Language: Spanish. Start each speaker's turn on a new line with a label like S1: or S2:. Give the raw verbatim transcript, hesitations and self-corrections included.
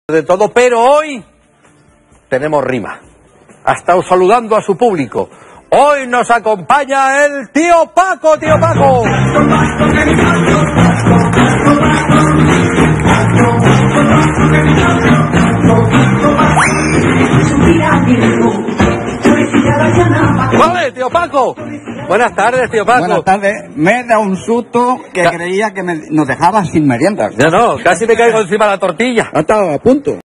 S1: de todo, pero hoy tenemos rima. Ha estado saludando a su público. Hoy nos acompaña el tío Paco, tío Paco. Vale, tío Paco. Buenas tardes, tío Paco.
S2: Buenas tardes. Me da un susto que Ca creía que me, nos dejaba sin meriendas.
S1: No, no, casi me caigo encima de la tortilla.
S2: Ha estado a punto.